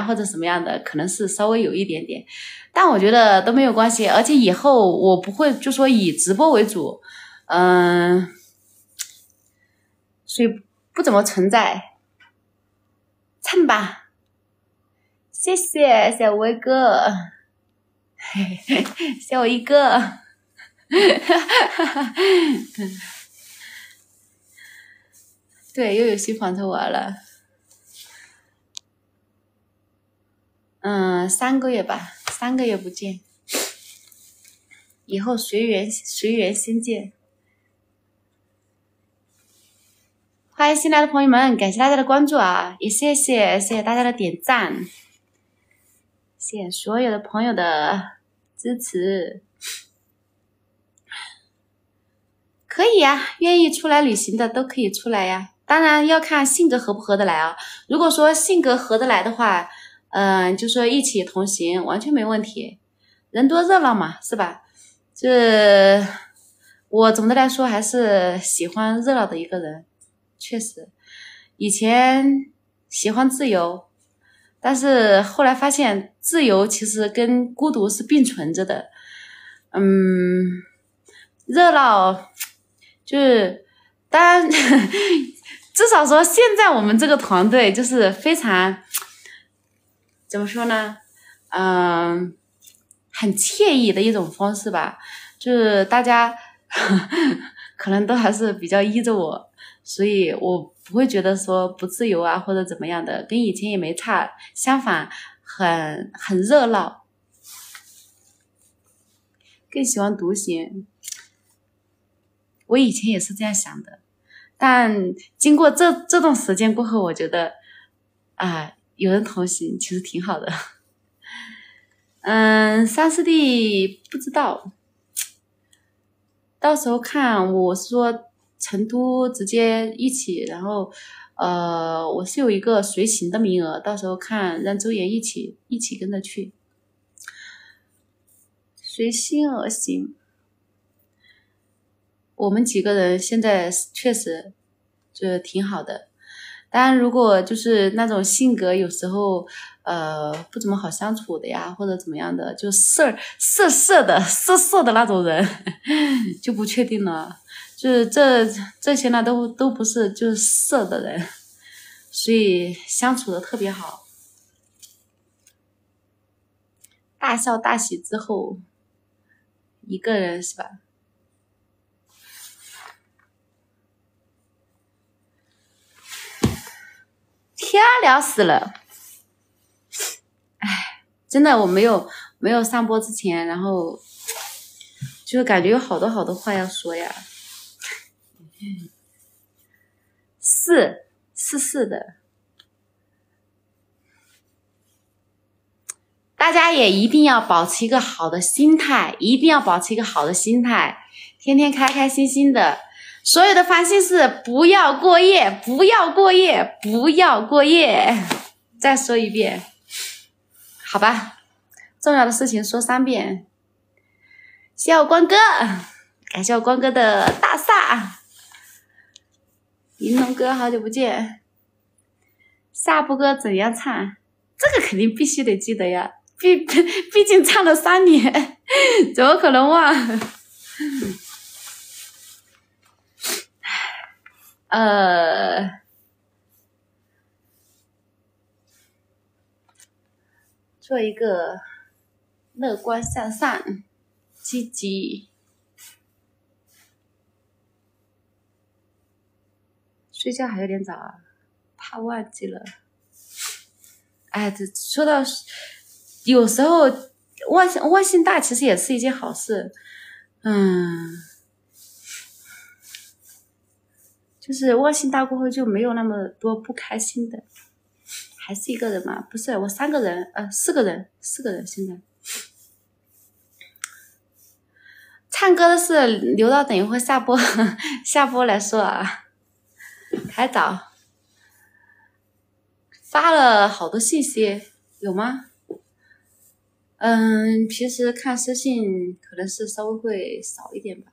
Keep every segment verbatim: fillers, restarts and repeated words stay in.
或者什么样的，可能是稍微有一点点，但我觉得都没有关系。而且以后我不会就说以直播为主，嗯，所以不怎么存在。唱吧，谢谢小威哥，嘿嘿，小一个，对，又有新房车玩了。嗯，三个月吧，三个月不见，以后随缘随缘先见。欢迎新来的朋友们，感谢大家的关注啊，也谢谢谢谢大家的点赞，谢谢所有的朋友的支持。可以呀，愿意出来旅行的都可以出来呀，当然要看性格合不合得来啊。如果说性格合得来的话，嗯、呃，就说一起同行完全没问题，人多热闹嘛，是吧？这我总的来说还是喜欢热闹的一个人，确实，以前喜欢自由，但是后来发现自由其实跟孤独是并存着的。嗯，热闹就是当然至少说现在我们这个团队就是非常怎么说呢，嗯，很惬意的一种方式吧，就是大家可能都还是比较依着我，所以我不会觉得说不自由啊或者怎么样的，跟以前也没差，相反很很热闹，更喜欢独行。我以前也是这样想的，但经过这这段时间过后，我觉得啊，有人同行其实挺好的。嗯，三四 D 不知道，到时候看。我说成都直接一起，然后呃，我是有一个随行的名额，到时候看让周岩一起一起跟着去，随心而行。我们几个人现在确实就挺好的，当然如果就是那种性格有时候呃不怎么好相处的呀，或者怎么样的，就色色色的色色的那种人就不确定了，就是这这些呢都都不是就是色的人，所以相处的特别好，大笑大喜之后一个人是吧，天聊死了，哎，真的我没有没有上播之前，然后就是感觉有好多好多话要说呀，是是是的，大家也一定要保持一个好的心态，一定要保持一个好的心态，天天开开心心的。所有的烦心事不要过夜，不要过夜，不要过夜。再说一遍，好吧，重要的事情说三遍。谢谢我光哥，感谢我光哥的大萨，银龙哥好久不见，下部歌怎样唱？这个肯定必须得记得呀，毕毕竟唱了三年，怎么可能忘？呃，做一个乐观向上、积极。睡觉还有点早啊，怕忘记了。哎，这说到有时候忘性忘性大，其实也是一件好事。嗯，就是忘性大过后就没有那么多不开心的。还是一个人嘛？不是，我三个人，呃，四个人，四个人现在。唱歌的事留到等一会下播下播来说啊。还早，发了好多信息，有吗？嗯，平时看私信可能是稍微会少一点吧。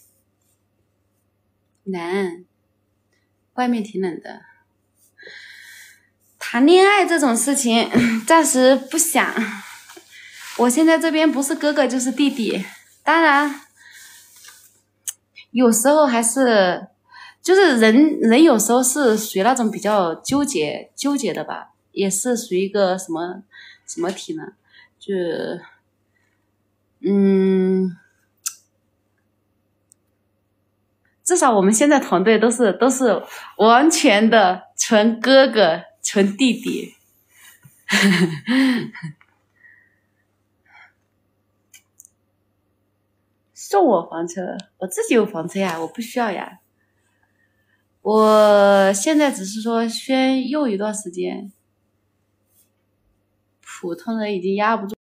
冷，外面挺冷的。 谈恋爱这种事情暂时不想。我现在这边不是哥哥就是弟弟，当然有时候还是就是人人有时候是属于那种比较纠结纠结的吧，也是属于一个什么什么体呢？就嗯，至少我们现在团队都是都是完全的纯哥哥纯弟弟。送我房车，我自己有房车呀，我不需要呀。我现在只是说先用一段时间，普通人已经压不住。